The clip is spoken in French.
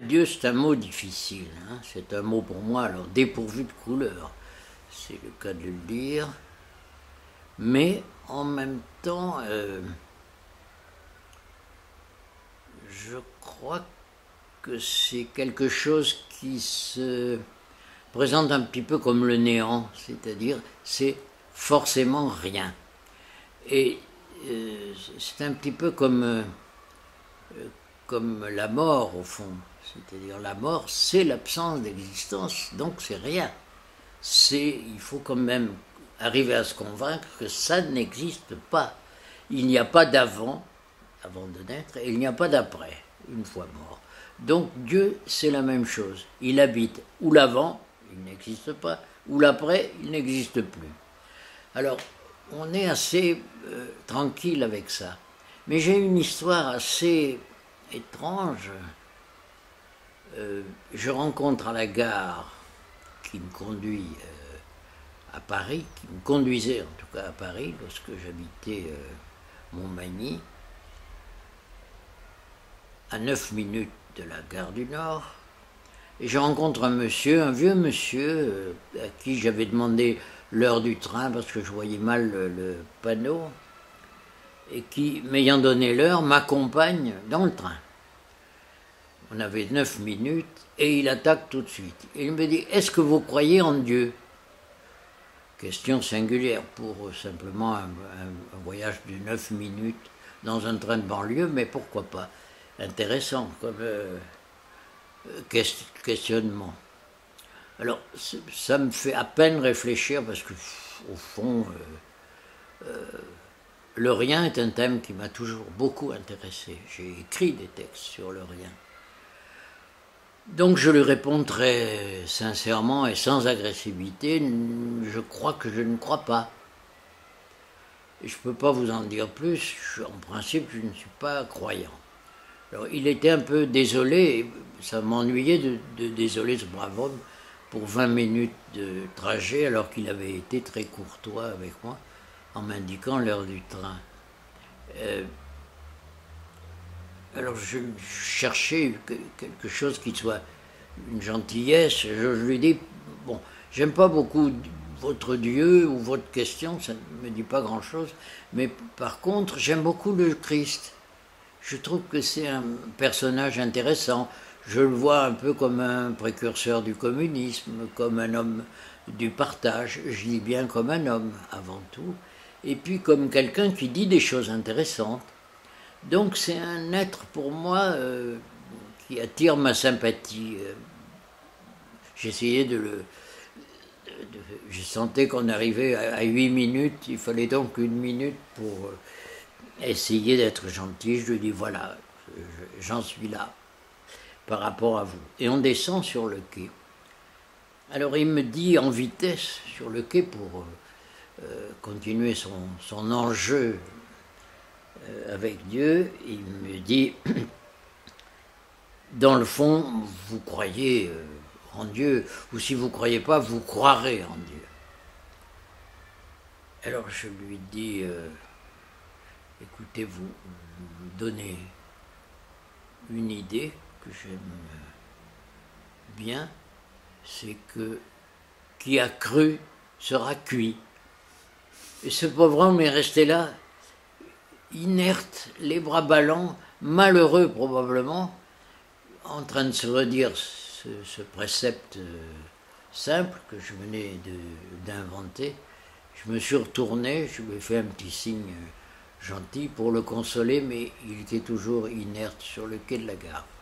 Dieu, c'est un mot difficile, hein. C'est un mot pour moi, alors dépourvu de couleur, c'est le cas de le dire, mais en même temps, je crois que c'est quelque chose qui se présente un petit peu comme le néant, c'est-à-dire c'est forcément rien. Et c'est un petit peu comme la mort au fond. C'est-à-dire la mort, c'est l'absence d'existence, donc c'est rien. Il faut quand même arriver à se convaincre que ça n'existe pas. Il n'y a pas d'avant, avant de naître, et il n'y a pas d'après, une fois mort. Donc Dieu, c'est la même chose. Il habite ou l'avant, il n'existe pas, ou l'après, il n'existe plus. Alors, on est assez tranquille avec ça. Mais j'ai une histoire assez étrange. Je rencontre à la gare qui me conduit à Paris, qui me conduisait en tout cas à Paris lorsque j'habitais Montmagny, à 9 minutes de la gare du Nord, et je rencontre un monsieur, un vieux monsieur, à qui j'avais demandé l'heure du train parce que je voyais mal le panneau, et qui, m'ayant donné l'heure, m'accompagne dans le train. On avait 9 minutes, et il attaque tout de suite. Et il me dit, est-ce que vous croyez en Dieu? Question singulière pour simplement un voyage de 9 minutes dans un train de banlieue, mais pourquoi pas? Intéressant comme questionnement. Alors, ça me fait à peine réfléchir, parce que, au fond, le rien est un thème qui m'a toujours beaucoup intéressé. J'ai écrit des textes sur le rien. Donc je lui réponds très sincèrement et sans agressivité, je crois que je ne crois pas. Et je ne peux pas vous en dire plus, en principe je ne suis pas croyant. Alors il était un peu désolé, ça m'ennuyait de désoler ce brave homme pour 20 minutes de trajet alors qu'il avait été très courtois avec moi en m'indiquant l'heure du train. Alors je cherchais quelque chose qui soit une gentillesse. Je lui dis, bon, j'aime pas beaucoup votre Dieu ou votre question, ça ne me dit pas grand-chose, mais par contre j'aime beaucoup le Christ. Je trouve que c'est un personnage intéressant. Je le vois un peu comme un précurseur du communisme, comme un homme du partage, je dis bien comme un homme avant tout, et puis comme quelqu'un qui dit des choses intéressantes. Donc c'est un être pour moi qui attire ma sympathie. J'essayais je sentais qu'on arrivait à 8 minutes, il fallait donc 1 minute pour essayer d'être gentil. Je lui dis voilà, j'en suis là par rapport à vous. Et on descend sur le quai. Alors il me dit en vitesse sur le quai pour continuer son enjeu avec Dieu, il me dit, dans le fond, vous croyez en Dieu, ou si vous ne croyez pas, vous croirez en Dieu. Alors je lui dis, écoutez, vous me donnez une idée que j'aime bien, c'est que qui a cru sera cuit. Et ce pauvre homme est resté là, inerte, les bras ballants, malheureux probablement, en train de se redire ce précepte simple que je venais d'inventer. Je me suis retourné, je lui ai fait un petit signe gentil pour le consoler, mais il était toujours inerte sur le quai de la gare.